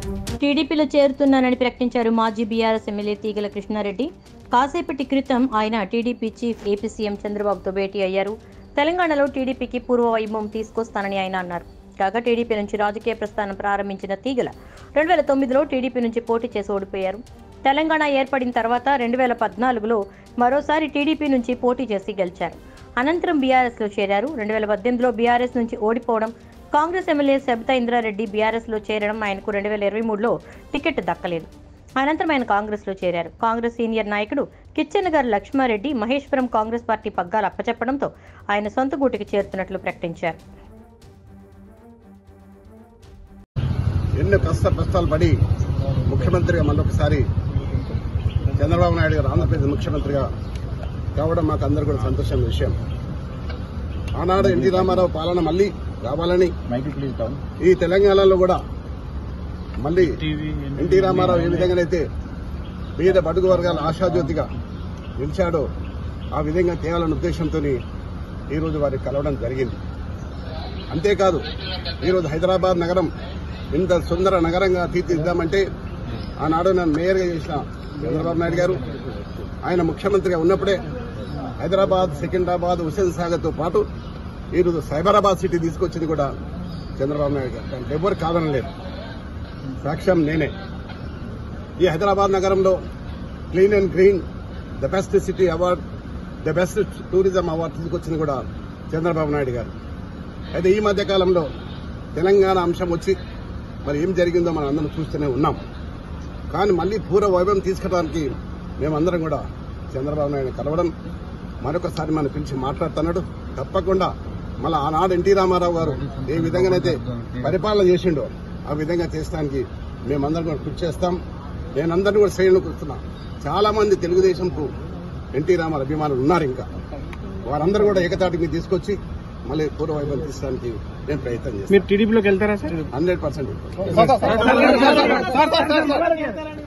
టీడీపీలో చేరుతున్నానని ప్రకటించారు మాజీ బీఆర్ఎస్ ఎమ్మెల్యే తీగల కృష్ణారెడ్డి. కాసేపటి క్రితం ఆయన టీడీపీ చీఫ్ ఏపీ సీఎం చంద్రబాబుతో భేటీ అయ్యారు. తెలంగాణలో టీడీపీకి పూర్వ వైభవం తీసుకొస్తానని ఆయన అన్నారు. కాగా టీడీపీ నుంచి రాజకీయ ప్రస్థానం ప్రారంభించిన తీగల 2009లో టీడీపీ నుంచి పోటీ చేసి ఓడిపోయారు. తెలంగాణ ఏర్పడిన తర్వాత 2014లో మరోసారి టీడీపీ నుంచి పోటీ చేసి గెలిచారు. అనంతరం బీఆర్ఎస్లో చేరారు. 2018లో బీఆర్ఎస్ నుంచి ఓడిపోవడం, కాంగ్రెస్ ఎమ్మెల్యే సబితా ఇంద్రారెడ్డి బీఆర్ఎస్లో చేరడం ఆయనకు 2023లో టికెట్ దక్కలేదు. అనంతరం ఆయన కాంగ్రెస్లో చేరారు. కాంగ్రెస్ సీనియర్ నాయకుడు కిచ్చెన్నగారి లక్ష్మారెడ్డి మహేశ్వరం కాంగ్రెస్ పార్టీ పగ్గాలు అప్పచెప్పడంతో ఆయన సొంత గూటికి చేరుతున్నట్లు ప్రకటించారు. ఎన్నో కష్టాలు పడి ముఖ్యమంత్రిగా మళ్ళొకసారి చంద్రబాబు నాయుడు గారు ఆంధ్రప్రదేశ్ ముఖ్యమంత్రిగా కావడం మాకు అందరూ కూడా సంతోషమైన విషయం. ఆనాడు ఎన్టీ రామారావు పాలన మళ్లీ రావాలని ఈ తెలంగాణలో కూడా మళ్లీ ఎన్టీ రామారావు ఏ విధంగానైతే పేద బడుగు వర్గాల ఆశాజ్యోతిగా నిలిచాడో ఆ విధంగా తేవాలన్న ఉద్దేశంతో ఈరోజు వారికి కలవడం జరిగింది. అంతేకాదు ఈరోజు హైదరాబాద్ నగరం ఇంత సుందర నగరంగా తీర్చిదిద్దామంటే ఆనాడు నన్ను మేయర్గా చేసిన చంద్రబాబు నాయుడు గారు ఆయన ముఖ్యమంత్రిగా ఉన్నప్పుడే హైదరాబాద్, సికింద్రాబాద్, హుస్సేన్ సాగర్తో పాటు ఈరోజు సైబరాబాద్ సిటీ తీసుకొచ్చింది కూడా చంద్రబాబు నాయుడు గారు. దానికి ఎవరు కాదనలేదు, సాక్ష్యం నేనే. ఈ హైదరాబాద్ నగరంలో clean and green the best city award, the best tourism award తీసుకొచ్చింది కూడా చంద్రబాబు నాయుడు గారు. అయితే ఈ మధ్య కాలంలో తెలంగాణ అంశం వచ్చి మరి ఏం జరిగిందో మనం అందరం చూస్తూనే ఉన్నాం. కానీ మళ్లీ పూర్వ వైభవం తీసుకురావడానికి మేమందరం కూడా చంద్రబాబు నాయుడు కలవడం, మరొకసారి మనం పిలిచి మాట్లాడుతున్నాడు. తప్పకుండా మళ్ళీ ఆనాడు ఎన్టీ రామారావు గారు ఏ విధంగానైతే పరిపాలన చేసిండో ఆ విధంగా చేసడానికి మేమందరం కూడా కృషి చేస్తాం. నేనందరినీ కూడా శ్రేణులకు వస్తున్నా. చాలా మంది తెలుగుదేశంకు ఎన్టీ రామారావు అభిమానులు ఉన్నారు. ఇంకా వారందరూ కూడా ఏకతాటి మీద తీసుకొచ్చి మళ్ళీ పూర్వ వైభవం తీసుకోవడానికి నేను ప్రయత్నం చేస్తాను. మీరు టీడీపీలోకి వెళ్తారా సార్? 100%.